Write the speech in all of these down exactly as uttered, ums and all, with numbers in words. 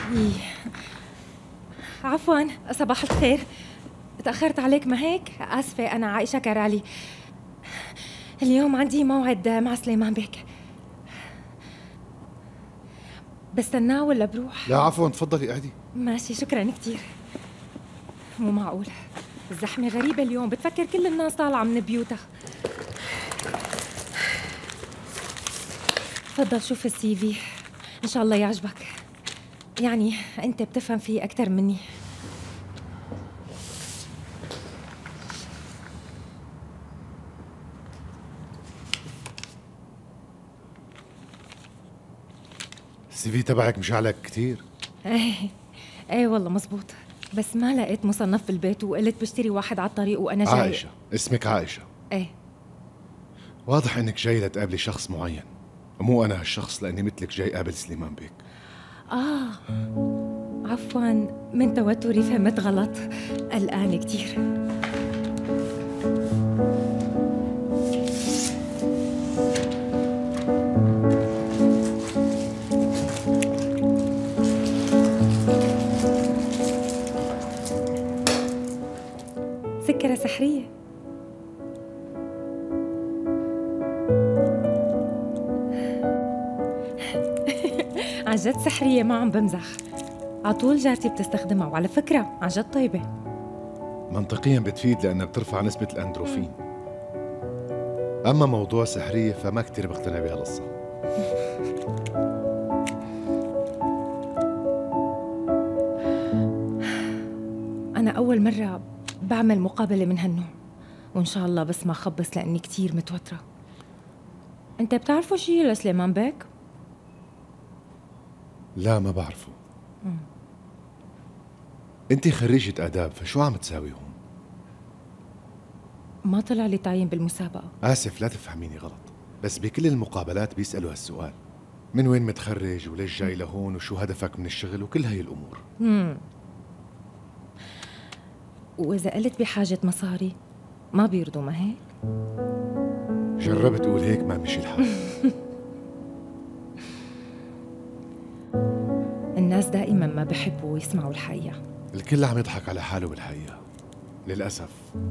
إيه. عفواً، صباح الخير. تأخرت عليك ما هيك؟ آسفة، أنا عائشة كرالي. اليوم عندي موعد مع سليمان بيك. بستناه ولا بروح؟ لا عفوا، تفضلي قعدي. ماشي، شكراً كتير. مو معقول، الزحمة غريبة اليوم، بتفكر كل الناس طالعة من بيوتها. تفضل شوف السي في، إن شاء الله يعجبك. يعني أنت بتفهم فيه أكتر مني. السي في تبعك مش عليك كثير. ايه ايه والله مزبوط، بس ما لقيت مصنف بالبيت وقلت بشتري واحد على الطريق وأنا جاي. عائشة، اسمك عائشة. ايه. واضح انك جاي لتقابلي شخص معين، مو انا هالشخص، لاني مثلك جاي قابل سليمان بيك. آه عفواً، من توتري فهمت غلط، قلقانة كتير. سكرة سحرية. عن جد سحرية، ما عم بمزح، عطول جارتي بتستخدمها، وعلى فكرة عن جد طيبة. منطقيا بتفيد لانها بترفع نسبة الاندروفين. اما موضوع سحرية فما كتير بقتنع بهالقصة. أنا أول مرة بعمل مقابلة من هالنوع، وإن شاء الله بس ما خبص لأني كتير متوترة. أنت بتعرفوا شي لسليمان بيك؟ لا ما بعرفه. انت خريجة آداب، فشو عم تساوي هون؟ ما طلع لي تعيين بالمسابقة. آسف لا تفهميني غلط، بس بكل المقابلات بيسألوا هالسؤال: من وين متخرج وليش جاي لهون وشو هدفك من الشغل وكل هاي الأمور. امم وإذا قلت بحاجة مصاري ما بيرضوا، ما هيك؟ جربت أقول هيك ما مشي الحال. الناس دائما ما بحبوا يسمعوا الحقيقة. الكل عم يضحك على حاله بالحقيقة للأسف.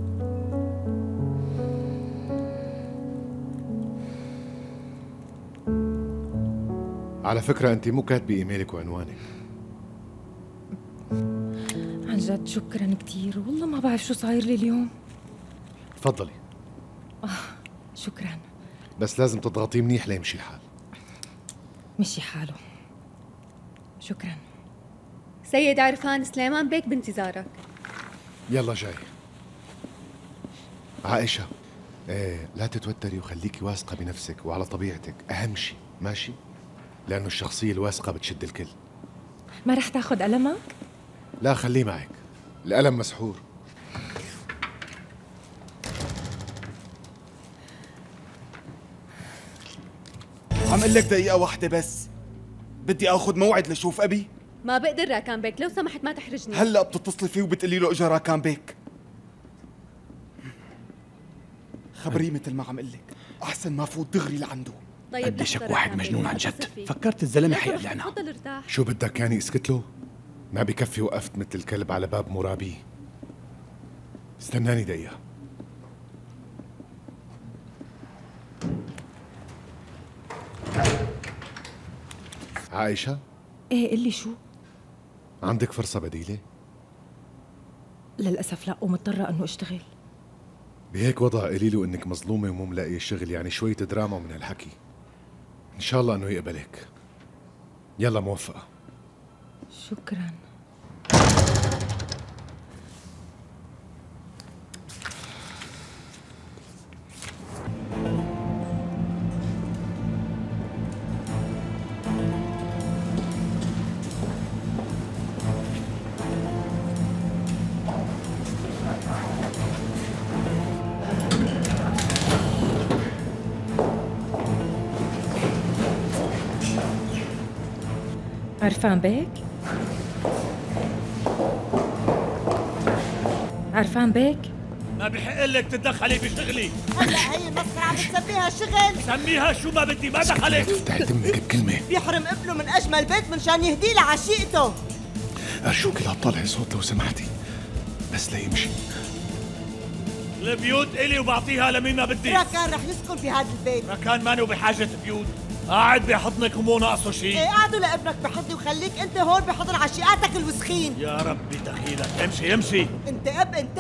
على فكرة أنت مو كاتبة إيميلك وعنوانك. عن جد شكرا كتير، والله ما بعرف شو صاير لي اليوم. تفضلي. آه شكرا. بس لازم تضغطي منيح ليمشي الحال. مشي حاله. شكرا. سيد عرفان، سليمان بيك بانتظارك. يلا جاي. عائشة، ايه لا تتوتري وخليكي واثقة بنفسك وعلى طبيعتك، أهم شيء ماشي؟ لأنه الشخصية الواثقة بتشد الكل. ما رح تاخد قلمك؟ لا خليه معك، القلم مسحور. عم قل لك دقيقة واحدة بس، بدي اخذ موعد لشوف ابي. ما بقدر راكان بيك، لو سمحت ما تحرجني. هلا بتتصلي فيه وبتقولي له اجا راكان بيك. خبريه مثل ما عم قل لك، احسن ما فوت دغري لعنده. طيب قديشك لحظة واحد راكان مجنون بيك، عن أتصل جد. فيه. فكرت الزلمه لا، حيقلعنا. تفضل ارتاح. شو بدك يعني اسكت له؟ ما بكفي وقفت مثل الكلب على باب مرابيه. استناني دقيقة. عائشة؟ ايه قلي شو؟ عندك فرصة بديلة؟ للأسف لا، ومضطرة أنه أشتغل. بهيك وضع قولي له انك مظلومة ومو ملاقية شغل، يعني شوية دراما من هالحكي. ان شاء الله انه يقبلك. يلا موفقة. شكرا. عرفان بيك؟ عرفان بيك؟ ما بحق لك تتدخلي بشغلي. هلا هي المسخرة عم تسميها شغل؟ سميها شو ما بدي، ما دخلك. افتحي تمك بكلمة. بيحرم ابنه من أجمل بيت منشان يهدي لعشيقته. أرجوك لا تطلعي صوت لو سمحتي، بس لا يمشي. البيوت إلي وبعطيها لمين ما بدي. راكان رح يسكن بهذا البيت. راكان مانو بحاجة بيوت، قاعد بحضنك ومو ناقصه شيء. ايه قعدوا لابنك بحضني وخليك انت هون بحضن عشيقاتك الوسخين. يا ربي دخيلك، امشي امشي. انت اب انت؟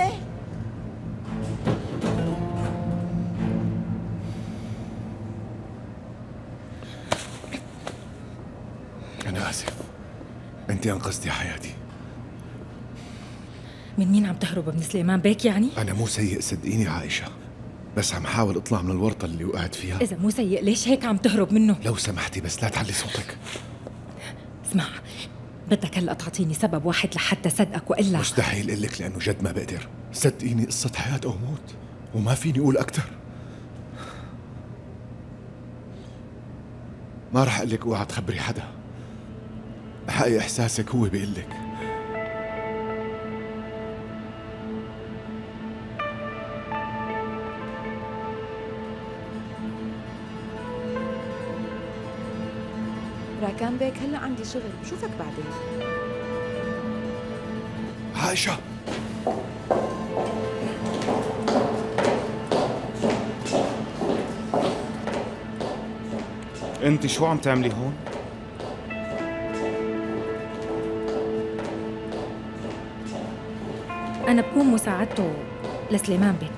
أنا آسف، أنت أنقذتي حياتي. من مين عم تهرب ابن سليمان بيك يعني؟ أنا مو سيء صدقيني عائشة، بس عم حاول أطلع من الورطة اللي وقعت فيها. إذا مو سيء ليش هيك عم تهرب منه؟ لو سمحتي بس لا تعلي صوتك. اسمع، بدك هلا تعطيني سبب واحد لحتى صدقك والا مستحيل اقول لك لانه جد ما بقدر. صدقيني قصة حياة او موت وما فيني اقول اكثر. ما رح اقول لك اوعى تخبري حدا. حقي احساسك هو بيقول لك. راكان بيك هلا عندي شغل، بشوفك بعدين. عائشة انت شو عم تعملي هون؟ أنا بكون مساعدته لسليمان بيك.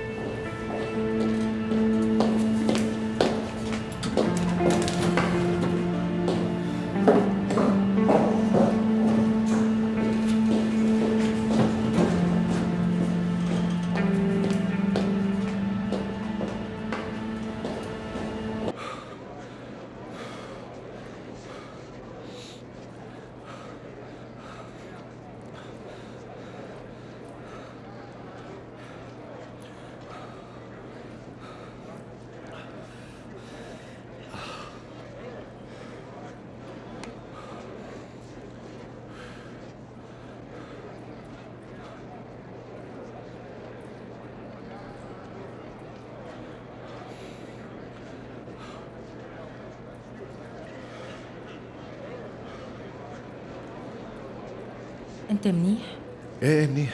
أنت منيح؟ ايه منيح.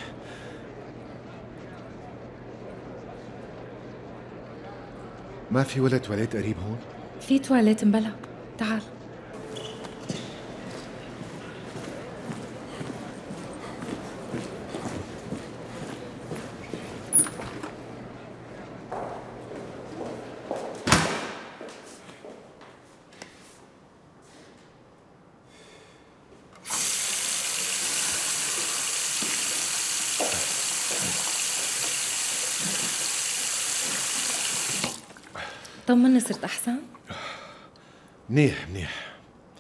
ما في ولا تواليت قريب هون؟ في تواليت مبلا، تعال. طمني، صرت أحسن؟ منيح منيح.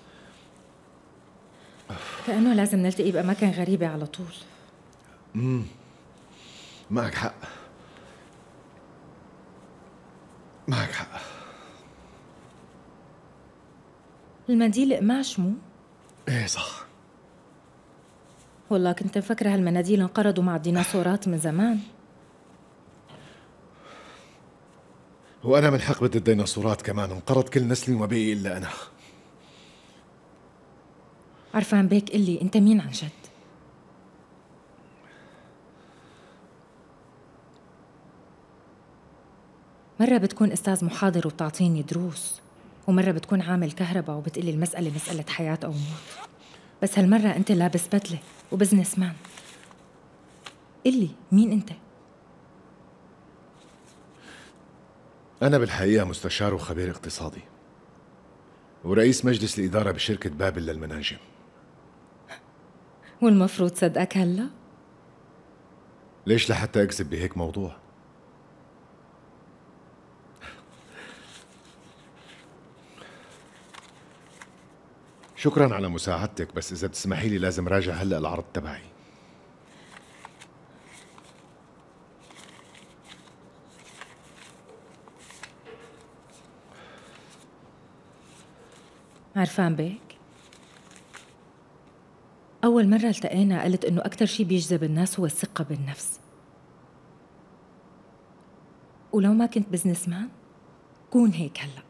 كأنه لازم نلتقي بأماكن غريبة على طول. امم معك حق، معك حق. المنديل قماش مو؟ ايه صح. والله كنت مفكرة هالمناديل انقرضوا مع الديناصورات من زمان. وأنا من حقبة الديناصورات كمان، انقرض كل نسلي وما بقي إلا أنا. عرفان بيك قلي أنت مين عن جد؟ مرة بتكون أستاذ محاضر وبتعطيني دروس، ومرة بتكون عامل كهرباء وبتقلي المسألة مسألة حياة أو موت. بس هالمرة أنت لابس بدلة وبزنس مان. قلي مين أنت؟ أنا بالحقيقة مستشار وخبير اقتصادي ورئيس مجلس الإدارة بشركة بابل للمناجم. والمفروض صدقك هلا؟ ليش لحتى أكذب بهيك موضوع؟ شكراً على مساعدتك، بس إذا بتسمحي لي لازم راجع هلأ العرض تبعي. عرفان بيك؟ أول مرة التقينا قلت إنه أكتر شي بيجذب الناس هو الثقة بالنفس. ولو ما كنت بزنس مان كون هيك هلأ.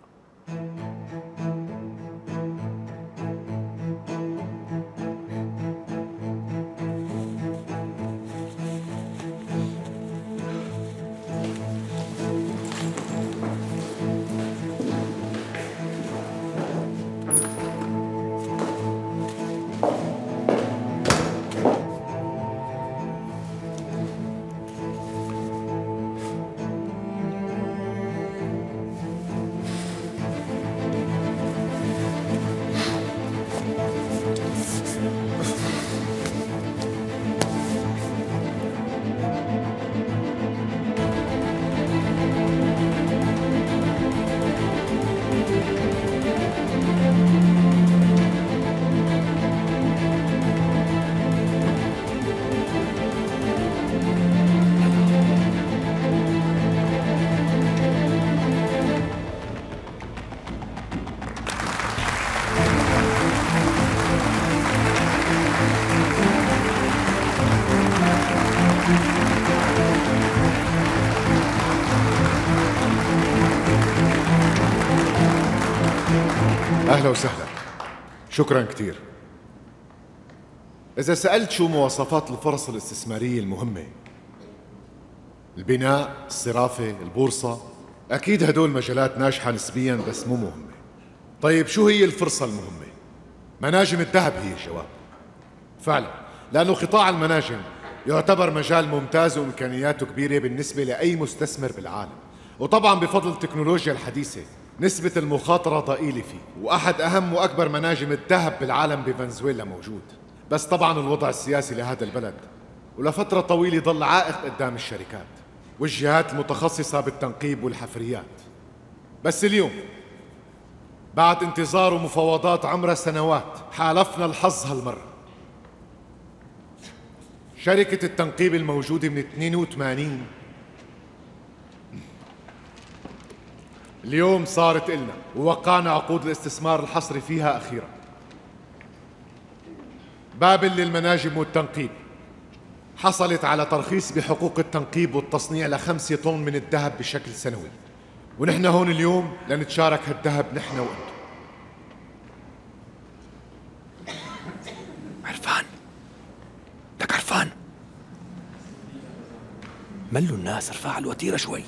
أهلا وسهلا، شكرا كثير. إذا سألت شو مواصفات الفرص الاستثمارية المهمة، البناء، الصرافة، البورصة، أكيد هدول مجالات ناجحة نسبيا بس مو مهمة. طيب شو هي الفرصة المهمة؟ مناجم الذهب هي الجواب. فعلا، لأنه قطاع المناجم يعتبر مجال ممتاز وإمكانياته كبيرة بالنسبة لأي مستثمر بالعالم، وطبعا بفضل التكنولوجيا الحديثة نسبة المخاطرة ضئيلة فيه، وأحد أهم وأكبر مناجم الذهب بالعالم بفنزويلا موجود. بس طبعا الوضع السياسي لهذا البلد ولفترة طويلة ضل عائق قدام الشركات والجهات المتخصصة بالتنقيب والحفريات. بس اليوم بعد انتظار ومفاوضات عمرها سنوات حالفنا الحظ هالمرة. شركة التنقيب الموجودة من اثنين وثمانين اليوم صارت إلنا ووقعنا عقود الاستثمار الحصري فيها أخيرا. بابل للمناجم والتنقيب حصلت على ترخيص بحقوق التنقيب والتصنيع لخمسة طن من الذهب بشكل سنوي، ونحن هون اليوم لنتشارك هالذهب نحن وأنتم. عرفان، لك عرفان، ملوا الناس، ارفع الوتيرة شوي.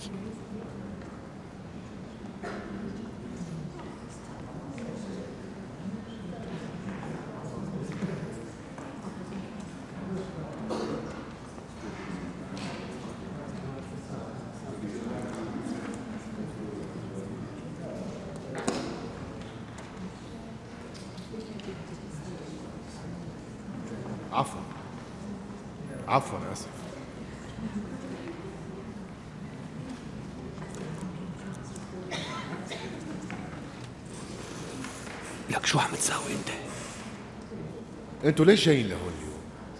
عفوا عفوا آسف. لك شو عم تساوي انت؟ انتوا ليش جايين لهون اليوم؟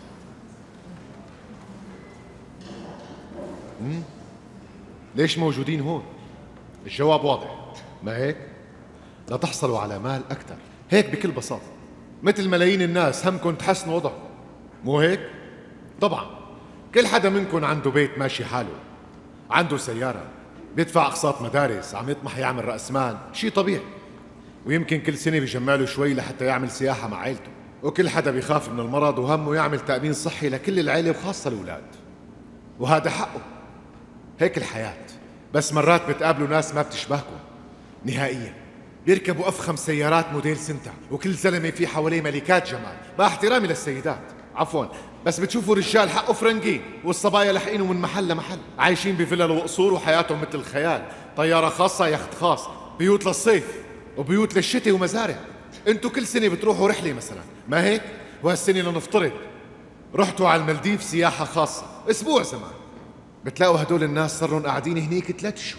مم؟ ليش موجودين هون؟ الجواب واضح، ما هيك؟ لتحصلوا على مال أكثر، هيك بكل بساطة. مثل ملايين الناس همكم تحسنوا وضعهم، مو هيك؟ طبعا كل حدا منكم عنده بيت ماشي حاله، عنده سيارة، بيدفع أقساط مدارس، عم يطمح يعمل رأس مال، شيء طبيعي. ويمكن كل سنة بيجمع له شوي لحتى يعمل سياحة مع عائلته، وكل حدا بيخاف من المرض وهمه يعمل تأمين صحي لكل العائلة وخاصة الأولاد، وهذا حقه، هيك الحياة. بس مرات بتقابلوا ناس ما بتشبهكم نهائيا، بيركبوا أفخم سيارات موديل سنتا، وكل زلمة في حواليه ملكات جمال، مع احترامي للسيدات عفوا، بس بتشوفوا رجال حقه فرنجين والصبايا لحقينه من محل لمحل، عايشين بفلل وقصور وحياتهم مثل الخيال، طيارة خاصة، يخت خاص، بيوت للصيف وبيوت للشتاء ومزارع. انتوا كل سنة بتروحوا رحلة مثلا، ما هيك؟ وهالسنة لنفترض رحتوا على المالديف سياحة خاصة اسبوع زمان، بتلاقوا هدول الناس صاروا قاعدين هنيك ثلاث شهور،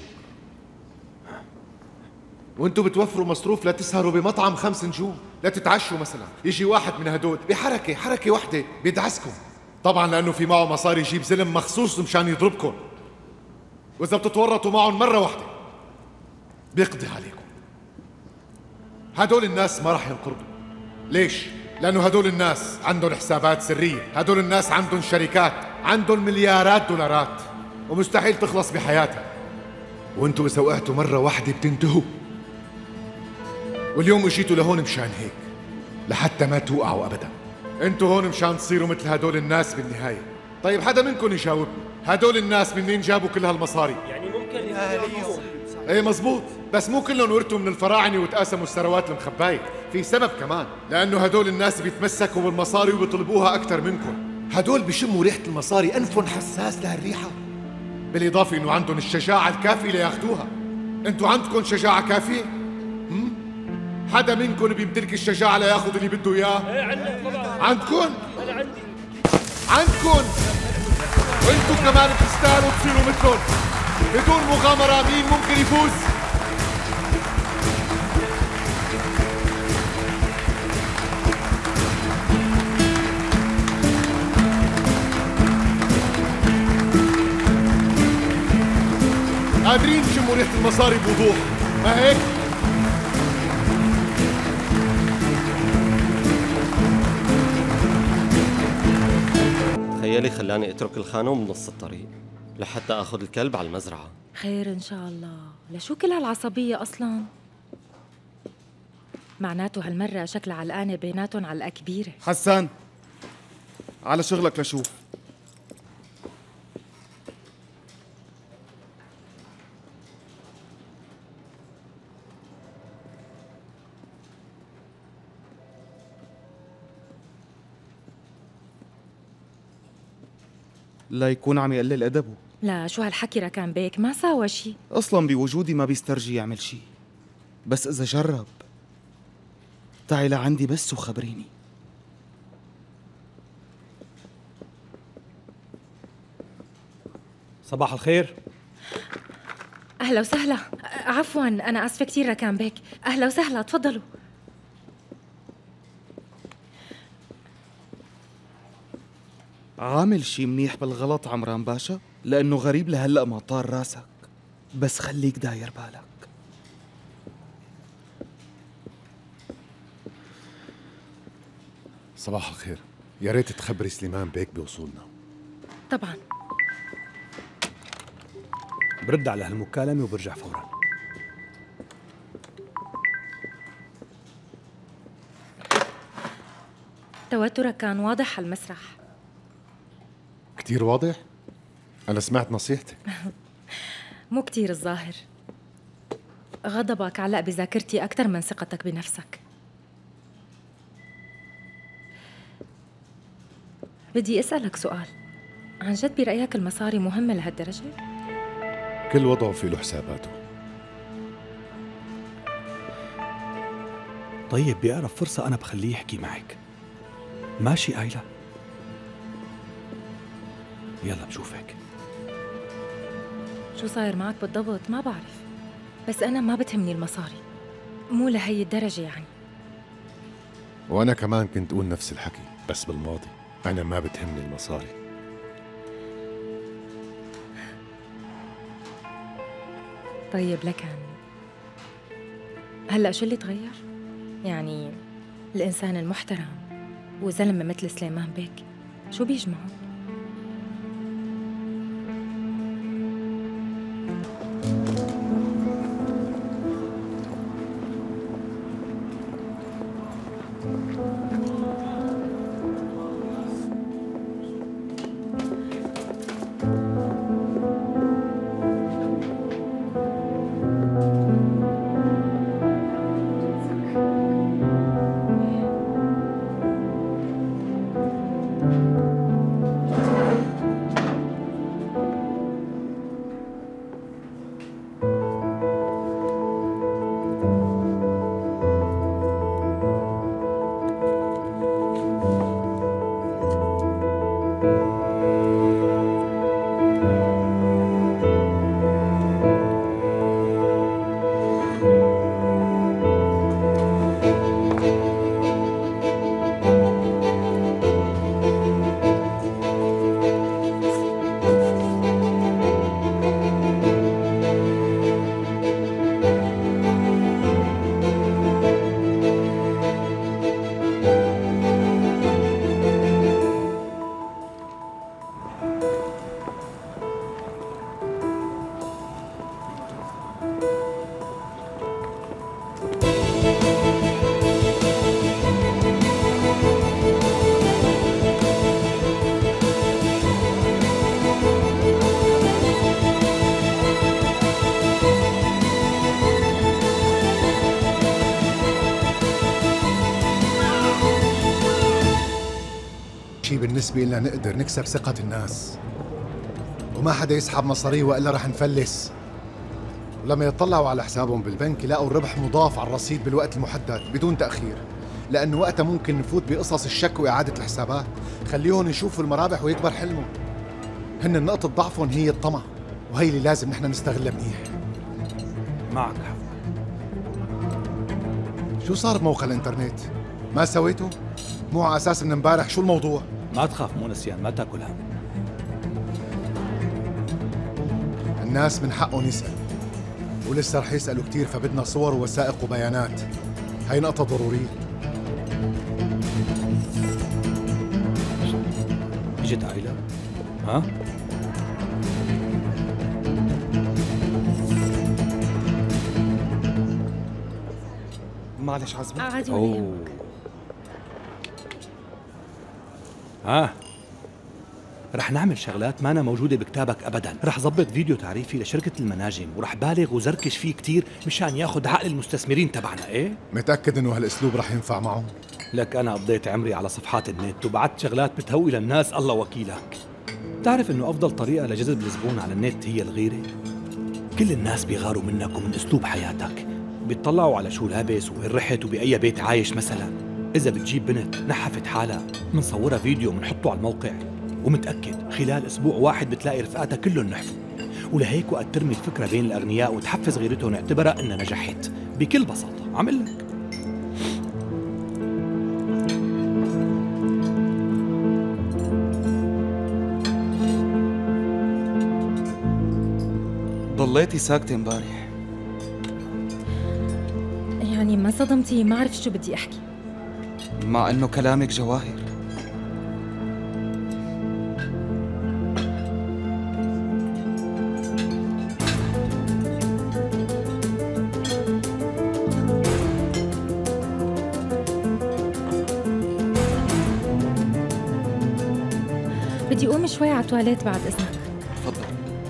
وانتوا بتوفروا مصروف لتسهروا بمطعم خمس نجوم، لتتعشوا مثلا. يجي واحد من هدول بحركة حركة واحدة بيدعسكم، طبعا لأنه في معه مصاري يجيب زلم مخصوص مشان يضربكم، وإذا بتتورطوا معهم مرة واحدة بيقضي عليكم. هدول الناس ما راح ينقرضوا. ليش؟ لأنه هدول الناس عندهم حسابات سرية، هدول الناس عندهم شركات، عندهم مليارات دولارات ومستحيل تخلص بحياتها. وانتوا إذا وقعتوا مرة واحدة بتنتهوا، واليوم اجيتوا لهون مشان هيك، لحتى ما توقعوا أبدا. انتوا هون مشان تصيروا مثل هدول الناس بالنهاية. طيب حدا منكم يجاوبني، هدول الناس منين جابوا كل هالمصاري؟ يعني ممكن يكونوا ايه مزبوط، بس مو كلهم ورثوا من الفراعنة وتقاسموا الثروات المخباية، في سبب كمان، لأنه هدول الناس بيتمسكوا بالمصاري وبيطلبوها أكثر منكم. هدول بشموا ريحة المصاري، أنفهم حساس لهالريحة، بالإضافة إنه عندهم الشجاعة الكافية لياخذوها. أنتوا عندكم شجاعة كافية؟ هم؟ حدا منكم بيمتلك الشجاعة لياخذ اللي بده إياه؟ ايه عندنا طبعا. عندكم؟ انا عندي. عندكم، وانتوا كمان بتستاهلوا تصيروا مثلهم. بدون مغامرة مين ممكن يفوز؟ قادرين تشموا ريحة المصاري بوضوح، ما هيك؟ تخيلي خلاني اترك الخانة بنص الطريق لحتى اخذ الكلب على المزرعة. خير إن شاء الله. لشو كل هالعصبية أصلاً؟ معناته هالمرة شكلها علقانة بيناتهم علقة كبيرة. حسان، على شغلك لشوف. لا يكون عم يقلل أدبه. لا، شو هالحكي ركان بيك؟ ما ساوى شي. أصلاً بوجودي ما بيسترجي يعمل شي، بس إذا جرب تعي لعندي بس وخبريني. صباح الخير. أهلا وسهلا. عفواً أنا آسفة كتير ركان بيك. أهلا وسهلا، تفضلوا. عامل شي منيح بالغلط عمران باشا؟ لأنه غريب لهلأ ما طار راسك، بس خليك داير بالك. صباح الخير، يا ريت تخبري سليمان بيك بوصولنا. طبعاً. برد على هالمكالمة وبرجع فورا. توترك كان واضح على المسرح. كتير واضح؟ أنا سمعت نصيحتك. مو كتير الظاهر. غضبك علق بذاكرتي أكثر من ثقتك بنفسك. بدي أسألك سؤال، عن جد برأيك المصاري مهمة لهالدرجة؟ كل وضع في له حساباته. طيب بيعرف فرصة أنا بخليه يحكي معك. ماشي آيلا؟ يلا بشوفك. شو صاير معك بالضبط ما بعرف، بس أنا ما بتهمني المصاري، مو لهي الدرجة يعني. وأنا كمان كنت أقول نفس الحكي، بس بالماضي. أنا ما بتهمني المصاري. طيب لكن هلأ شو اللي تغير؟ يعني الإنسان المحترم وزلمة مثل سليمان بيك شو بيجمعه؟ شيء بالنسبة لنا نقدر نكسب ثقة الناس، وما حدا يسحب مصاريه وإلا رح نفلس. ولما يطلعوا على حسابهم بالبنك يلاقوا الربح مضاف على الرصيد بالوقت المحدد بدون تأخير، لأنه وقتها ممكن نفوت بقصص الشك وإعادة الحسابات. خليهم يشوفوا المرابح ويكبر حلمهم. هن نقطة ضعفهم هي الطمع، وهي اللي لازم نحن نستغلها منيح. معك حق. شو صار بموقع الانترنت؟ ما سويته؟ مو على اساس من امبارح، شو الموضوع؟ ما تخاف مو نسيان، ما تاكل هم. الناس من حقهم يسألوا، ولسه رح يسألوا كتير، فبدنا صور ووثائق وبيانات. هاي نقطة ضرورية. اجت عائلة؟ ها؟ معلش عزمك. عادي ولا يهمك. ها رح نعمل شغلات مانا موجودة بكتابك أبداً. رح ضبط فيديو تعريفي لشركة المناجم، ورح بالغ وزركش فيه كتير مشان ياخد عقل المستثمرين تبعنا. إيه؟ متأكد إنه هالأسلوب رح ينفع معهم؟ لك أنا قضيت عمري على صفحات النت وبعت شغلات بتهوي للناس، الله وكيلك. بتعرف إنه أفضل طريقة لجذب الزبون على النت هي الغيرة؟ كل الناس بيغاروا منك ومن أسلوب حياتك، بيطلعوا على شو لابس وين رحت وبأي بيت عايش. مثلا إذا بتجيب بنت نحفت حالها، منصورها فيديو منحطه على الموقع، ومتأكد خلال أسبوع واحد بتلاقي رفقاتها كلهم نحفوا. ولهيك وقت ترمي الفكرة بين الأغنياء وتحفز غيرتهم نعتبرها إنها نجحت. بكل بساطة عمل لك. ضليتي ساكتة امبارح. يعني ما صدمتي؟ ما عرفت شو بدي أحكي. مع إنه كلامك جواهر. بدي أقوم شوي على التواليت بعد إذنك. تفضل.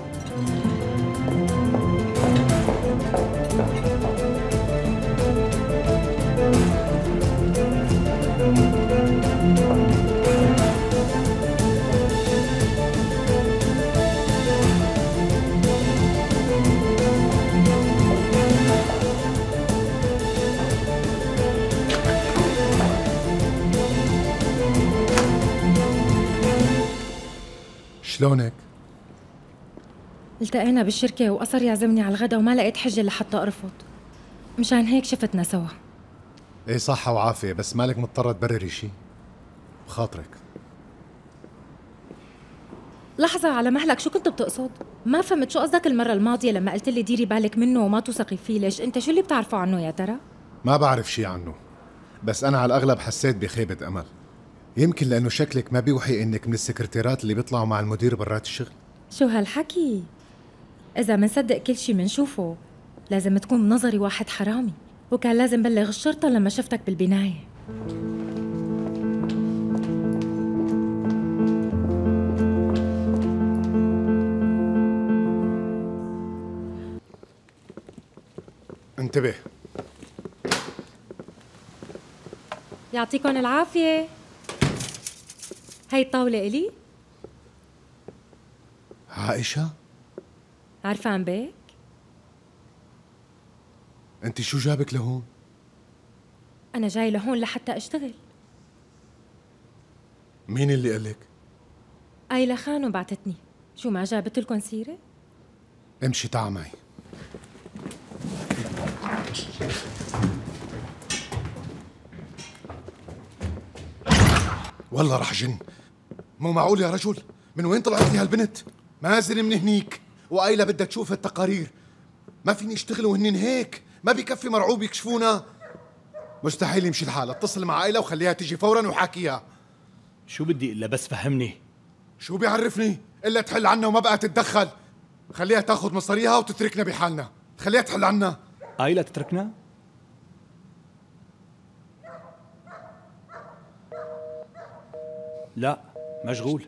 شلونك؟ التقينا بالشركة وأصر يعزمني على الغدا وما لقيت حجة لحتى أرفض، مشان هيك شفتنا سوا. ايه صحة وعافية، بس مالك مضطرة تبرري شي بخاطرك. لحظة على مهلك، شو كنت بتقصد؟ ما فهمت شو قصدك المرة الماضية لما قلت لي ديري بالك منه وما توثقي فيه. ليش انت شو اللي بتعرفه عنه يا ترى؟ ما بعرف شي عنه، بس أنا على الأغلب حسيت بخيبة أمل. يمكن لأنه شكلك ما بيوحي إنك من السكرتيرات اللي بيطلعوا مع المدير برات الشغل. شو هالحكي؟ إذا منصدق كل شي منشوفه لازم تكون بنظري واحد حرامي، وكان لازم بلغ الشرطة لما شفتك بالبناية. انتبه. يعطيكم العافية. هاي الطاولة إلي؟ عائشة؟ عارفة عن بيك؟ انت شو جابك لهون؟ أنا جاي لهون لحتى أشتغل. مين اللي قالك؟ آيلا خانو بعتتني. شو ما جابت لكم سيرة؟ امشي تعا معي. والله رح جن. مو معقول يا رجل، من وين طلعت لي هالبنت؟ مازن من هنيك، وآيلا بدها تشوف التقارير. ما فيني اشتغل وهنن هيك، ما بكفي مرعوب يكشفونا. مستحيل يمشي الحال. اتصل مع آيلا وخليها تيجي فورا وحاكيها. شو بدي إلا بس فهمني. شو بيعرفني؟ إلا تحل عنا وما بقى تتدخل. خليها تاخذ مصاريها وتتركنا بحالنا. خليها تحل عنا. آيلا تتركنا؟ لا مشغول.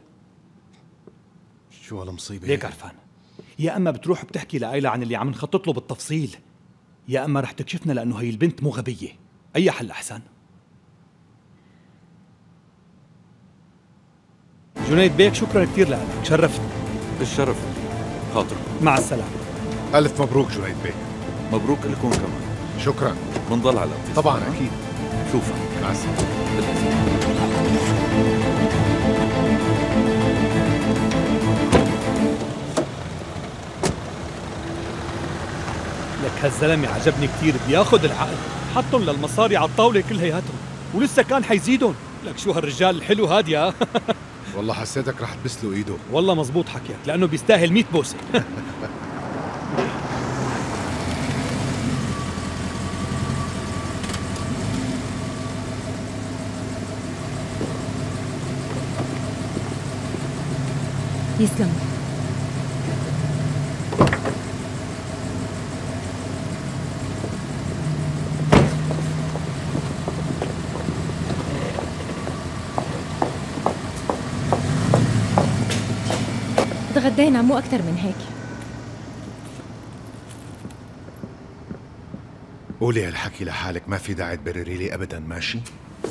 شو هالمصيبة؟ ليك عرفان، يا اما بتروح بتحكي لآيلا عن اللي عم نخطط له بالتفصيل، يا اما رح تكشفنا لانه هي البنت مو غبية. اي حل احسن؟ جنيد بيك شكرا كثير لك، شرفتني. الشرف خاطركم. مع السلامة. ألف مبروك جنيد بيك. مبروك لكم كمان. شكرا. منضل على اتصال. طبعا أكيد. شوفك. مع السلامة. لك هالزلمة عجبني كثير، بياخذ العقل، حطهم للمصاري على الطاولة كلياتهم، ولسه كان حيزيدهم. لك شو هالرجال الحلو هاد يا والله حسيتك رح تبسله ايده. والله مزبوط حكيك، لأنه بيستاهل مية بوسة. يسلم. تغدينا مو أكتر من هيك. قولي هالحكي لحالك، ما في داعي تبرري لي أبدا، ماشي؟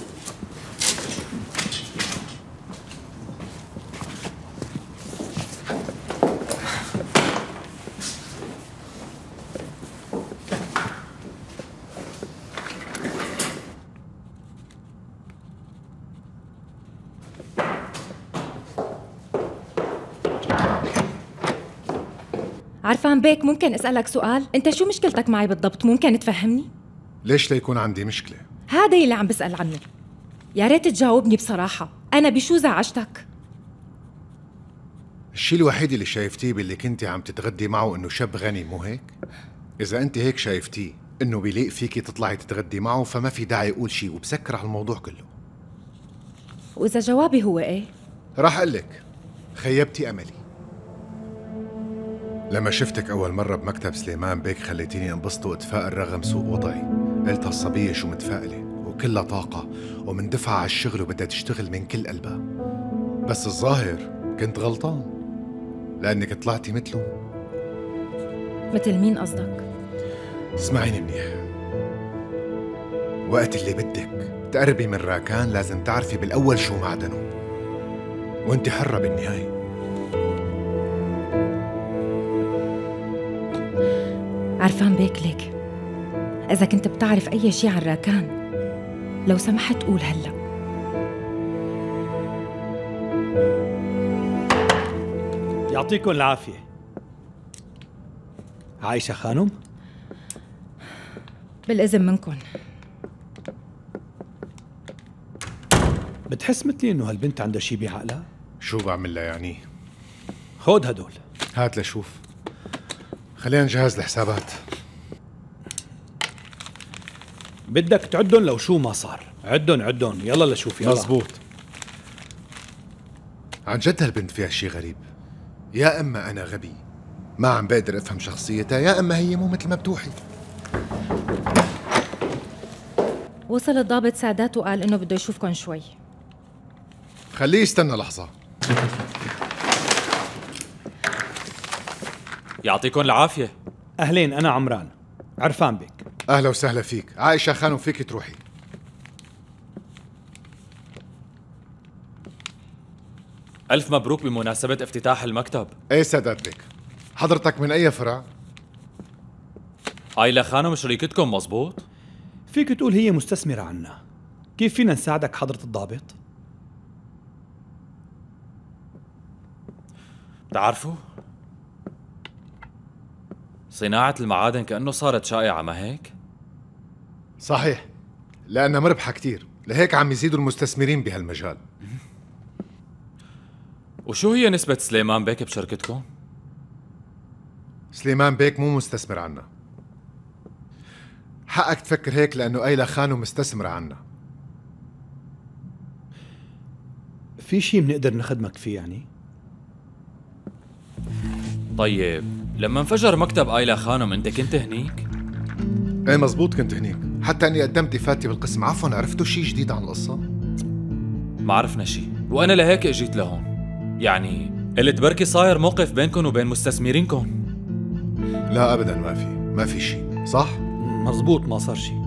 عرفان بيك، ممكن أسألك سؤال؟ أنت شو مشكلتك معي بالضبط؟ ممكن تفهمني؟ ليش ليكون عندي مشكلة؟ هذا اللي عم بسأل عنه. يا ريت تجاوبني بصراحة، أنا بشو زعجتك؟ الشيء الوحيد اللي شايفتيه باللي كنتي عم تتغدي معه إنه شاب غني، مو هيك؟ إذا أنت هيك شايفتيه إنه بيليق فيكي تطلعي تتغدي معه، فما في داعي أقول شيء وبسكر على الموضوع كله. وإذا جوابي هو إيه؟ راح أقول لك خيبتي أملي. لما شفتك أول مرة بمكتب سليمان بيك خليتيني انبسط وأتفائل رغم سوء وضعي. قلت هالصبية شو متفائلة وكلها طاقة ومندفعة على الشغل وبدها تشتغل من كل قلبها. بس الظاهر كنت غلطان، لأنك طلعتي مثله. مثل مين قصدك؟ اسمعيني منيح، وقت اللي بدك تقربي من راكان لازم تعرفي بالأول شو معدنه، وانت حرة بالنهاية. عرفان بيك، ليك إذا كنت بتعرف أي شي عن راكان لو سمحت قول هلأ. يعطيكم العافية. عايشة خانم؟ بالإذن منكم. بتحس مثلي إنه هالبنت عندها شي بعقلها؟ شو بعمل لها يعني؟ خود هدول. هات لشوف. خلينا نجهز الحسابات. بدك تعدن لو شو ما صار. عدن عدن يلا لشوف يلا. مزبوط. عن جد هالبنت فيها شي غريب. يا اما انا غبي ما عم بقدر افهم شخصيتها، يا اما هي مو مثل ما بتوحي. وصل الضابط سادات وقال انه بده يشوفكن شوي. خليه يستنى لحظة. يعطيكم العافية. أهلين، أنا عمران. عرفان بيك. أهلا وسهلا فيك. عايشة خانم فيك تروحي. ألف مبروك بمناسبة افتتاح المكتب. ايه سادات بيك. حضرتك من أي فرع؟ آيلا خانم شريكتكم مزبوط؟ فيك تقول هي مستثمرة عنا. كيف فينا نساعدك حضرة الضابط؟ بتعرفوا صناعة المعادن كأنه صارت شائعة، ما هيك؟ صحيح، لأنها مربحة كتير، لهيك عم يزيدوا المستثمرين بهالمجال. وشو هي نسبة سليمان بيك بشركتكم؟ سليمان بيك مو مستثمر عنا. حقك تفكر هيك لأنه أيلا خانم مستثمرة عنا. في شي بنقدر نخدمك فيه يعني؟ طيب لما انفجر مكتب آيلا خانم انت كنت هنيك؟ ايه مزبوط كنت هنيك، حتى اني قدمت إفادتي بالقسم. عفوا، عرفتوا شي جديد عن القصة؟ ما عرفنا شي، وانا لهيك اجيت لهون. يعني قلت بركي صاير موقف بينكم وبين مستثمرينكم. لا ابدا، ما في ما في شي. صح؟ مزبوط، ما صار شي.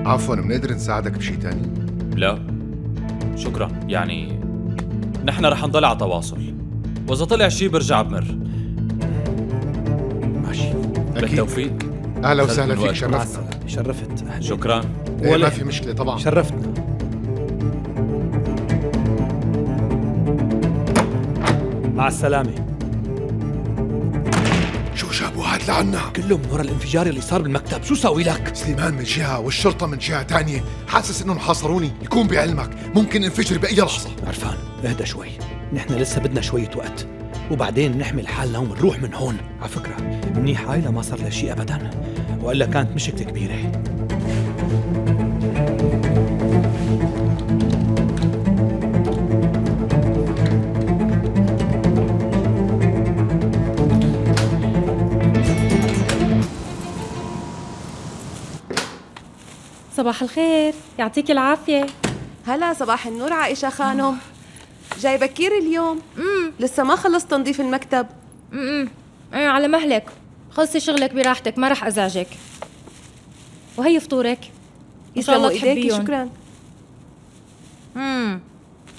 عفوا، بنقدر نساعدك بشي تاني؟ لا شكرا، يعني نحن رح نضل على تواصل، وإذا طلع شي برجع بمر. ماشي، بالتوفيق. أهلا وسهلا فيك، شرفتنا. شرفت. شكرا. إيه ما في مشكلة طبعا. شرفتنا. مع السلامة. شو جابوا هاد لعنا؟ كله من ورا الانفجار اللي صار بالمكتب، شو ساوي لك؟ سليمان من جهة والشرطة من جهة تانية، حاسس انهم حاصروني، يكون بعلمك ممكن انفجر بأي لحظة. عرفان اهدى شوي، نحن لسه بدنا شوية وقت، وبعدين نحمل حالنا ونروح من هون. على فكرة منيح هاي ما صار لها شيء أبدا، وإلا كانت مشكلة كبيرة. صباح الخير، يعطيك العافية. هلا صباح النور عائشة خانم. جاي بكير اليوم؟ امم لسه ما خلصت تنظيف المكتب. امم ايه على مهلك، خلصي شغلك براحتك، ما رح ازعجك. وهي فطورك ان شاء الله تحبيهم. شكرا. امم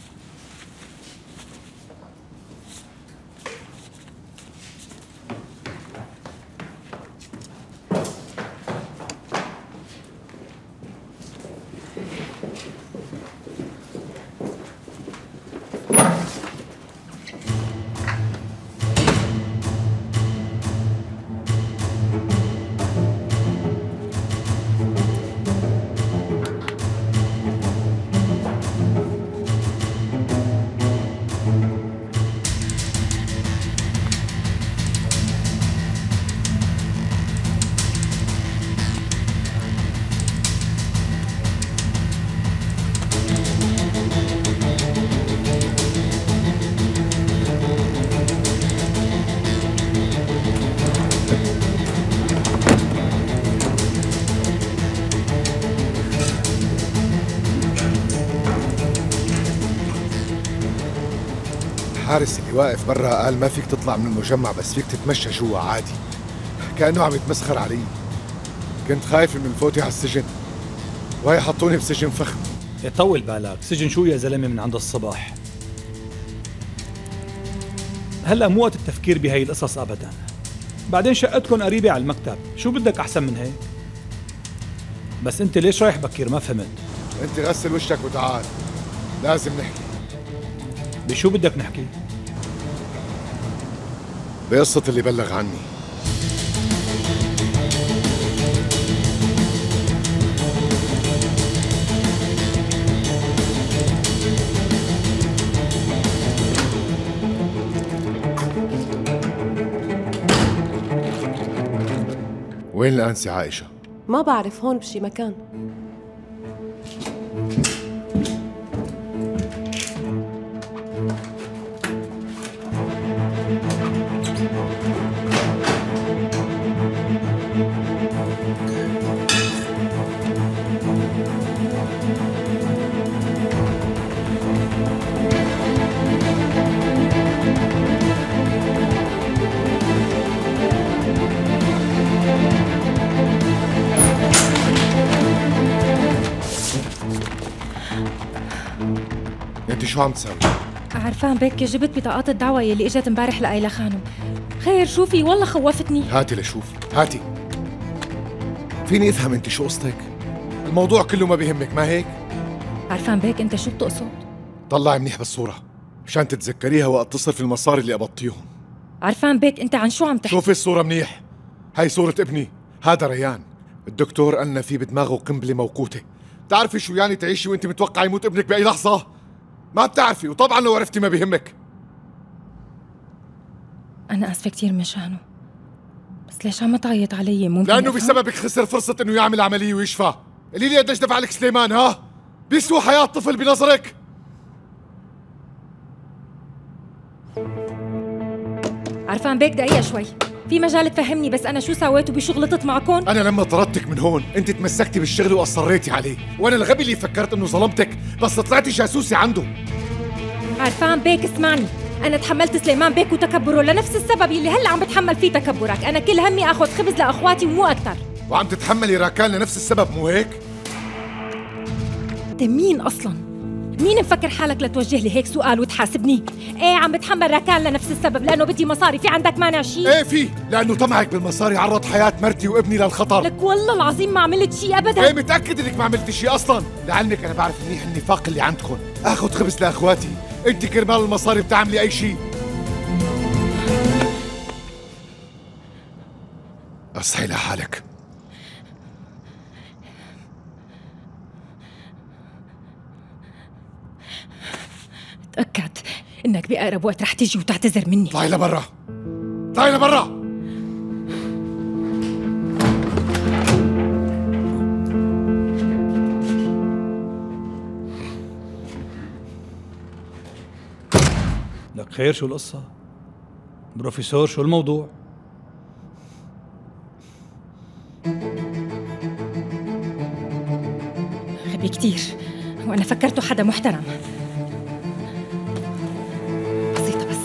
الحارس اللي واقف برا قال ما فيك تطلع من المجمع، بس فيك تتمشى جوا عادي، كأنه عم يتمسخر علي. كنت خايف من الفوتي على السجن، وهي حطوني بسجن فخم. يطول بالك، سجن شو يا زلمة من عند الصباح؟ هلا مو وقت التفكير بهي القصص أبدا، بعدين شقتكم قريبة على المكتب، شو بدك أحسن من هيك؟ بس أنت ليش رايح بكير؟ ما فهمت. أنت غسل وشك وتعال، لازم نحكي. بشو بدك نحكي؟ بقصة اللي بلغ عني. وين الأنسة عائشة؟ ما بعرف، هون بشي مكان. انت شو عم تساوي؟ عرفان بك جبت بطاقات الدعوة يلي اجت امبارح لآيلة خانم. خير شوفي والله خوفتني. هاتي لشوف، هاتي. فيني افهم انت شو قصتك؟ الموضوع كله ما بيهمك ما هيك؟ عرفان بك انت شو بتقصد؟ طلعي منيح بالصورة مشان تتذكريها وقت تصرف المصاري اللي قبضتيهم. عرفان بك انت عن شو عم تحكي؟ شوفي الصورة منيح، هاي صورة ابني، هذا ريان. الدكتور قالنا في بدماغه قنبلة موقوتة. بتعرفي شو يعني تعيشي وانت متوقعة يموت ابنك بأي لحظة؟ ما بتعرفي، وطبعا لو عرفتي ما بيهمك. أنا آسفة كتير مشانه، بس ليش عم تعيط علي؟ ممكن لأنه أفهم؟ بسببك خسر فرصة إنه يعمل عملية ويشفى. قولي لي قديش دفع لك سليمان؟ ها؟ بيسوى حياة طفل بنظرك؟ عرفان بيك دقيقة شوي، في مجال تفهمني بس أنا شو سويت وبشو غلطت معكم؟ أنا لما طردتك من هون أنت تمسكتي بالشغل وأصريتي عليه، وأنا الغبي اللي فكرت إنه ظلمتك بس طلعتي جاسوسة عنده. عرفان بيك اسمعني، أنا تحملت سليمان بيك وتكبره لنفس السبب اللي هلا عم بتحمل فيه تكبرك، أنا كل همي آخذ خبز لأخواتي ومو أكتر. وعم تتحملي راكان لنفس السبب مو هيك؟ انت مين اصلا؟ مين مفكر حالك لتوجه لي هيك سؤال وتحاسبني؟ ايه عم بتحمل ركان لنفس السبب لانه بدي مصاري، في عندك مانع شيء؟ ايه في، لانه طمعك بالمصاري عرض حياه مرتي وابني للخطر. لك والله العظيم ما عملت شيء ابدا. ايه متاكد انك ما عملت شيء اصلا؟ لعلمك انا بعرف منيح النفاق اللي عندكم. اخذ خبز لاخواتي، انت كرمال المصاري بتعملي اي شيء. اصحي لحالك. تأكد إنك بأقرب وقت رح تيجي وتعتذر مني. طلعي لبرا، طلعي لبرا. لك خير، شو القصة؟ بروفيسور شو الموضوع؟ غبي كتير، وأنا فكرته حدا محترم. بسيطة بس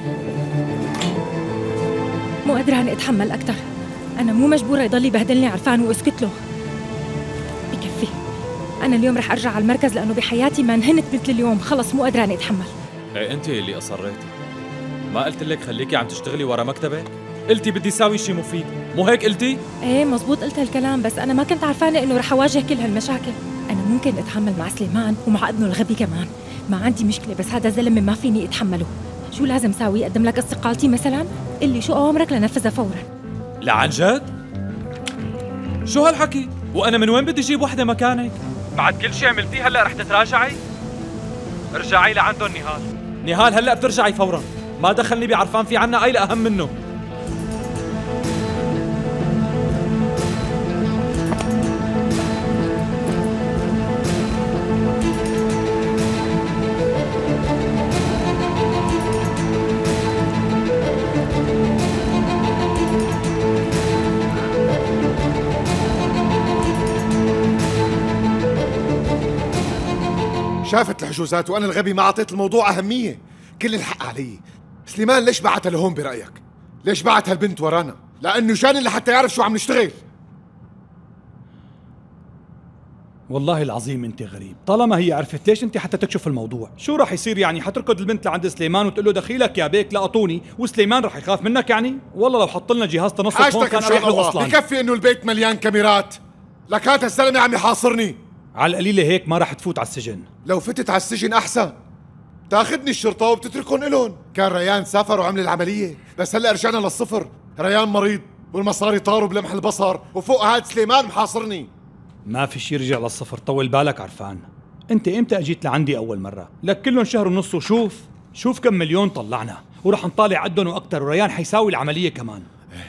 مو قادرة أنا أتحمل أكتر. أنا مو مجبورة يضل يبهدلني عرفان وأسكت له. بكفي، أنا اليوم رح أرجع على المركز لأنه بحياتي ما انهنت مثل اليوم. خلص مو قادرة أنا أتحمل. ايه انت اللي اصريتي، ما قلت لك خليكي عم تشتغلي ورا مكتبك؟ قلتي بدي ساوي شيء مفيد، مو هيك قلتي؟ ايه مزبوط قلت هالكلام، بس انا ما كنت عارفانه انه رح اواجه كل هالمشاكل. انا ممكن اتحمل مع سليمان ومع ابنه الغبي كمان، ما عندي مشكله، بس هذا الزلمه ما فيني اتحمله. شو لازم ساوي؟ اقدم لك استقالتي مثلا؟ قل لي شو اوامرك لنفذها فورا. لا عن جد؟ شو هالحكي؟ وانا من وين بدي اجيب وحده مكانك؟ بعد كل شيء عملتيه هلا رح تتراجعي؟ ارجعي لعندهم نهال. نهال هلا بترجعي فورا، ما دخلني بعرفان، في عنا قايله اهم منه. شافت الحجوزات وانا الغبي ما اعطيت الموضوع اهميه. كل الحق علي. سليمان ليش بعتها لهون برايك؟ ليش بعت هالبنت ورانا؟ لانه جاني لحتى يعرف شو عم نشتغل. والله العظيم انت غريب، طالما هي عرفت ليش انت حتى تكشف الموضوع؟ شو راح يصير يعني؟ حتركض البنت لعند سليمان وتقول له دخيلك يا بيك لقطوني، وسليمان راح يخاف منك يعني؟ والله لو حط لنا جهاز تنصت هون كان اريح له اصلا. بكفي انه البيت مليان كاميرات، لك هات الزلمه عم يحاصرني. على القليله هيك ما راح تفوت على السجن. لو فتت على السجن احسن، تاخذني الشرطه وبتتركهم الهم. كان ريان سافر وعمل العمليه، بس هلا رجعنا للصفر. ريان مريض والمصاري طاروا بلمح البصر، وفوق هاد سليمان محاصرني. ما في شي يرجع للصفر، طول بالك عرفان. انت امتى اجيت لعندي اول مره؟ لك كلهم شهر ونص، وشوف شوف كم مليون طلعنا، ورح نطالع عدهم واكثر، وريان حيساوي العمليه كمان.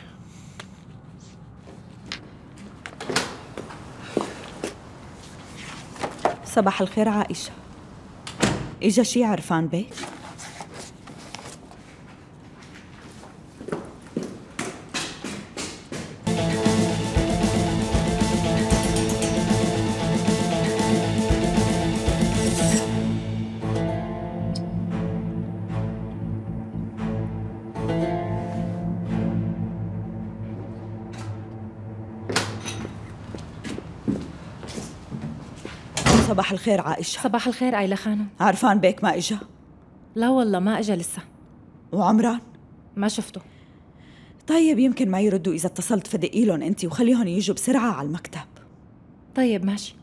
صباح الخير عائشة. إجا شي عرفان بيك؟ صباح الخير عائشة. صباح الخير آيلا خانم. عرفان بيك ما إجا؟ لا والله ما إجا لسه. وعمران؟ ما شفته. طيب يمكن ما يردوا إذا اتصلت، فدقي لهم أنت وخليهم يجوا بسرعة على المكتب. طيب ماشي.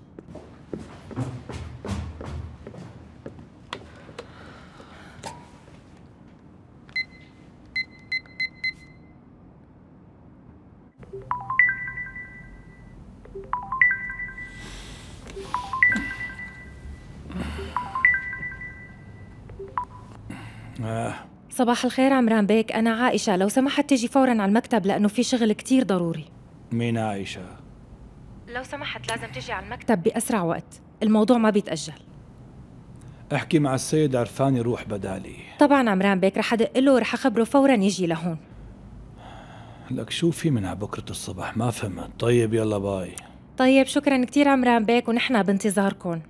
آه. صباح الخير عمران بيك، أنا عائشة، لو سمحت تجي فوراً على المكتب لأنه في شغل كتير ضروري. مين عائشة؟ لو سمحت لازم تجي على المكتب بأسرع وقت، الموضوع ما بيتأجل. احكي مع السيد عرفان يروح بدالي. طبعاً عمران بيك، رح أدق له ورح أخبره فوراً يجي لهون. لك شو في من بكرة الصبح؟ ما فهمت. طيب يلا باي. طيب شكراً كتير عمران بيك، ونحن بانتظاركم.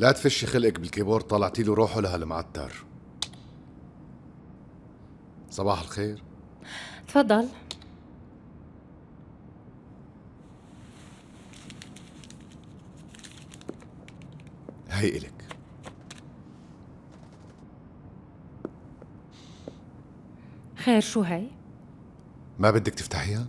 لا تفشي خلقك بالكيبورد، طلعتي له روحه لهالمعتر. صباح الخير. تفضل. هي إلك. خير شو هي؟ ما بدك تفتحيها؟